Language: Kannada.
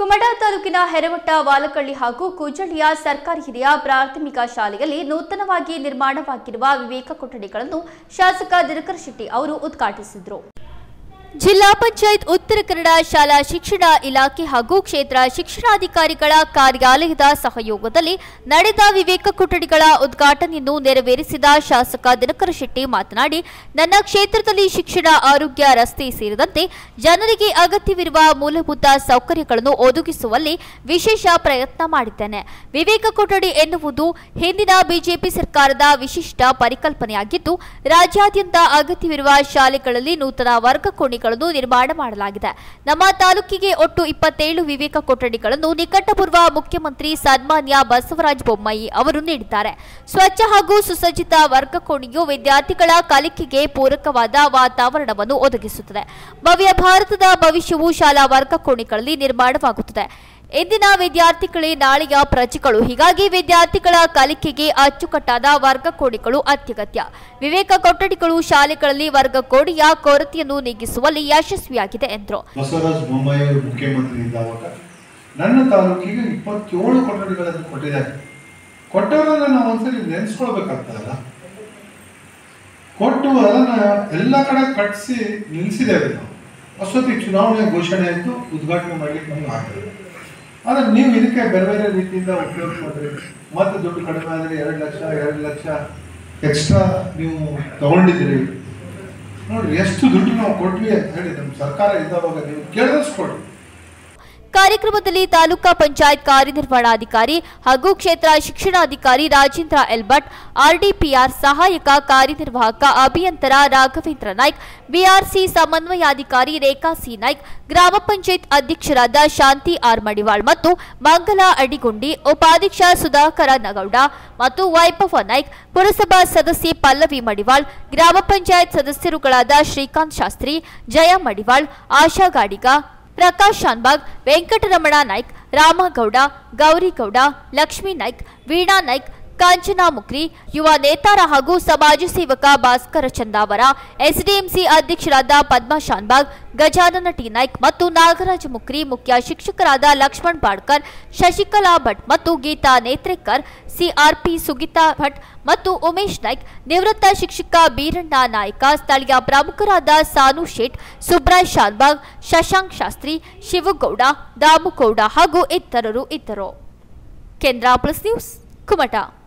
ಕುಮಟಾ ತಾಲೂಕಿನ ಹೆರವಟ್ಟ ವಾಲಕಳ್ಳಿ ಹಾಗೂ ಕೂಜಳ್ಳಿಯ ಸರ್ಕಾರಿ ಹಿರಿಯ ಪ್ರಾಥಮಿಕ ಶಾಲೆಯಲ್ಲಿ ನೂತನವಾಗಿ ನಿರ್ಮಾಣವಾಗಿರುವ ವಿವೇಕ ಕೊಠಡಿಗಳನ್ನು ಶಾಸಕ ದಿನಕರ ಶೆಟ್ಟಿ ಅವರು ಉದ್ಘಾಟಿಸಿದರು. ಜಿಲ್ಲಾ ಪಂಚಾಯತ್ ಉತ್ತರ ಕನ್ನಡ ಶಾಲಾ ಶಿಕ್ಷಣ ಇಲಾಖೆ ಹಾಗೂ ಕ್ಷೇತ್ರ ಶಿಕ್ಷಣಾಧಿಕಾರಿಗಳ ಕಾರ್ಯಾಲಯದ ಸಹಯೋಗದಲ್ಲಿ ನಡೆದ ವಿವೇಕ ಕೊಠಡಿಗಳ ಉದ್ಘಾಟನೆಯನ್ನು ನೆರವೇರಿಸಿದ ಶಾಸಕ ದಿನಕರ ಶೆಟ್ಟಿ ಮಾತನಾಡಿ, ನನ್ನ ಕ್ಷೇತ್ರದಲ್ಲಿ ಶಿಕ್ಷಣ, ಆರೋಗ್ಯ, ರಸ್ತೆ ಸೇರಿದಂತೆ ಜನರಿಗೆ ಅಗತ್ಯವಿರುವ ಮೂಲಭೂತ ಸೌಕರ್ಯಗಳನ್ನು ಒದಗಿಸುವಲ್ಲಿ ವಿಶೇಷ ಪ್ರಯತ್ನ ಮಾಡಿದ್ದೇನೆ. ವಿವೇಕ ಕೊಠಡಿ ಎನ್ನುವುದು ಹಿಂದಿನ ಬಿಜೆಪಿ ಸರ್ಕಾರದ ವಿಶಿಷ್ಟ ಪರಿಕಲ್ಪನೆಯಾಗಿದ್ದು, ರಾಜ್ಯಾದ್ಯಂತ ಅಗತ್ಯವಿರುವ ಶಾಲೆಗಳಲ್ಲಿ ನೂತನ ವರ್ಗ ಕೋಣೆಗಳನ್ನು ನಿರ್ಮಾಣ ಮಾಡಲಾಗಿದೆ. ನಮ್ಮ ತಾಲೂಕಿಗೆ ಒಟ್ಟು 27 ವಿವೇಕ ಕೊಠಡಿಗಳನ್ನು ನಿಕಟಪೂರ್ವ ಮುಖ್ಯಮಂತ್ರಿ ಸನ್ಮಾನ್ಯ ಬಸವರಾಜ ಬೊಮ್ಮಾಯಿ ಅವರು ನೀಡಿದ್ದಾರೆ. ಸ್ವಚ್ಛ ಹಾಗೂ ಸುಸಜ್ಜಿತ ವರ್ಗ ಕೋಣೆಯು ವಿದ್ಯಾರ್ಥಿಗಳ ಕಲಿಕೆಗೆ ಪೂರಕವಾದ ವಾತಾವರಣವನ್ನು ಒದಗಿಸುತ್ತದೆ. ಭವ್ಯ ಭಾರತದ ಭವಿಷ್ಯವು ಶಾಲಾ ವರ್ಗ ಕೋಣೆಗಳಲ್ಲಿ ನಿರ್ಮಾಣವಾಗುತ್ತದೆ. ಇಂದಿನ ವಿದ್ಯಾರ್ಥಿಗಳೇ ನಾಳೆಯ ಪ್ರಜೆಗಳು. ಹೀಗಾಗಿ ವಿದ್ಯಾರ್ಥಿಗಳ ಕಲಿಕೆಗೆ ಅಚ್ಚುಕಟ್ಟಾದ ವರ್ಗ ಕೋಣೆಗಳು ಅತ್ಯಗತ್ಯ. ವಿವೇಕ ಕೊಠಡಿಗಳು ಶಾಲೆಗಳಲ್ಲಿ ವರ್ಗ ಕೋಣೆಯ ಕೊರತೆಯನ್ನು ನೀಗಿಸುವಲ್ಲಿ ಯಶಸ್ವಿಯಾಗಿದೆ ಎಂದರು. ಬಸವರಾಜ ಬೊಮ್ಮಾಯಿ ಮುಖ್ಯಮಂತ್ರಿ ಇದ್ದಾಗ ನನ್ನ ತಾಲೂಕಿಗೆ 27 ಕೊಠಡಿಗಳನ್ನು ಕೊಟ್ಟಿದ್ದಾರೆ. ಕೊಟ್ಟವರನ್ನ ನಾವು ಒಂದ್ಸರಿ ನೆನೆಸ್ಕೊಳ್ಬೇಕಾಗ್ತದಲ್ಲ. ಕೊಟ್ಟು ಅದನ್ನ ಎಲ್ಲ ಕಡೆ ಕಟ್ಟಿಸಿ ನಿಲ್ಲಿಸಿದ್ದೇವೆ ನಾವು. ಅಷ್ಟೊತ್ತಿಗೆ ಚುನಾವಣೆ ಘೋಷಣೆ ಆಯಿತು, ಉದ್ಘಾಟನೆ ಮಾಡ್ಲಿಕ್ಕೆ ನಮ್ಗೆ ಆಗ್ತದೆ. ಆದರೆ ನೀವು ಇದಕ್ಕೆ ಬೇರೆ ಬೇರೆ ರೀತಿಯಿಂದ ಉಪಯೋಗ ಮಾಡಿರಿ. ಮತ್ತೆ ದುಡ್ಡು ಕಡಿಮೆ ಆದರೆ 2 ಲಕ್ಷ ಎಕ್ಸ್ಟ್ರಾ ನೀವು ತಗೊಂಡಿದ್ದೀರಿ. ನೋಡ್ರಿ ಎಷ್ಟು ದುಡ್ಡು ನಾವು ಕೊಟ್ವಿ ಅಂತ ಹೇಳಿ ನಮ್ಮ ಸರ್ಕಾರ ಇದ್ದವಾಗ ನೀವು ಕೇಳಿಸ್ಕೊಡಿ. ಕಾರ್ಯಕ್ರಮದಲ್ಲಿ ತಾಲೂಕಾ ಪಂಚಾಯತ್ ಕಾರ್ಯನಿರ್ವಹಣಾಧಿಕಾರಿ ಹಾಗೂ ಕ್ಷೇತ್ರ ಶಿಕ್ಷಣಾಧಿಕಾರಿ ರಾಜೇಂದ್ರ ಎಲ್ ಭಟ್, ಆರ್ಡಿಪಿಆರ್ ಸಹಾಯಕ ಕಾರ್ಯನಿರ್ವಾಹಕ ಅಭಿಯಂತರ ರಾಘವೇಂದ್ರ ನಾಯ್ಕ್, ಬಿಆರ್ಸಿ ಸಮನ್ವಯಾಧಿಕಾರಿ ರೇಖಾ ಸಿ ನಾಯ್ಕ್, ಗ್ರಾಮ ಪಂಚಾಯತ್ ಅಧ್ಯಕ್ಷರಾದ ಶಾಂತಿ ಆರ್ ಮಡಿವಾಳ್ ಮತ್ತು ಮಂಗಲ ಅಡಿಗುಂಡಿ, ಉಪಾಧ್ಯಕ್ಷ ಸುಧಾಕರ ನಗೌಡ ಮತ್ತು ವೈಭವ ನಾಯ್ಕ್, ಪುರಸಭಾ ಸದಸ್ಯೆ ಪಲ್ಲವಿ ಮಡಿವಾಳ್, ಗ್ರಾಮ ಪಂಚಾಯತ್ ಸದಸ್ಯರುಗಳಾದ ಶ್ರೀಕಾಂತ್ ಶಾಸ್ತ್ರಿ, ಜಯ ಮಡಿವಾಳ್, ಆಶಾ ಗಾಡಿಗ, ಪ್ರಕಾಶ್ ಶಾನ್ಬಾಗ್, ವೆಂಕಟರಮಣ ನಾಯ್ಕ್, ರಾಮಗೌಡ, ಗೌರಿಗೌಡ, ಲಕ್ಷ್ಮೀ ನಾಯ್ಕ್, ವೀಣಾ ನಾಯ್ಕ್, ಕಾಂಚನಾ ಮುಕ್ರಿ, ಯುವ ನೇತಾರ ಹಾಗೂ ಸಮಾಜ ಸೇವಕ ಭಾಸ್ಕರ ಚಂದಾವರ, ಎಸ್ಡಿಎಂಸಿ ಅಧ್ಯಕ್ಷರಾದ ಪದ್ಮಾ ಶಾನ್ಬಾಗ್, ಗಜಾನನ ಟಿ ನಾಯ್ಕ್ ಮತ್ತು ನಾಗರಾಜ ಮುಕ್ರಿ, ಮುಖ್ಯ ಶಿಕ್ಷಕರಾದ ಲಕ್ಷ್ಮಣ್ ಬಾಡ್ಕರ್, ಶಶಿಕಲಾ ಭಟ್ ಮತ್ತು ಗೀತಾ ನೇತ್ರೇಕರ್, ಸಿಆರ್ಪಿ ಸುಗೀತಾ ಭಟ್ ಮತ್ತು ಉಮೇಶ್ ನಾಯ್ಕ್, ನಿವೃತ್ತ ಶಿಕ್ಷಕ ಬೀರಣ್ಣ ನಾಯಕ, ಸ್ಥಳೀಯ ಪ್ರಮುಖರಾದ ಸಾನು ಶೇಟ್, ಸುಬ್ರಾಯ್ ಶಾನ್ಬಾಗ್, ಶಶಾಂಕ್ ಶಾಸ್ತ್ರಿ, ಶಿವಗೌಡ, ದಾಮುಗೌಡ ಹಾಗೂ ಇತರರು ಇದ್ದರು. ಕೇಂದ್ರ ಪ್ಲಸ್ ನ್ಯೂಸ್, ಕುಮಟಾ.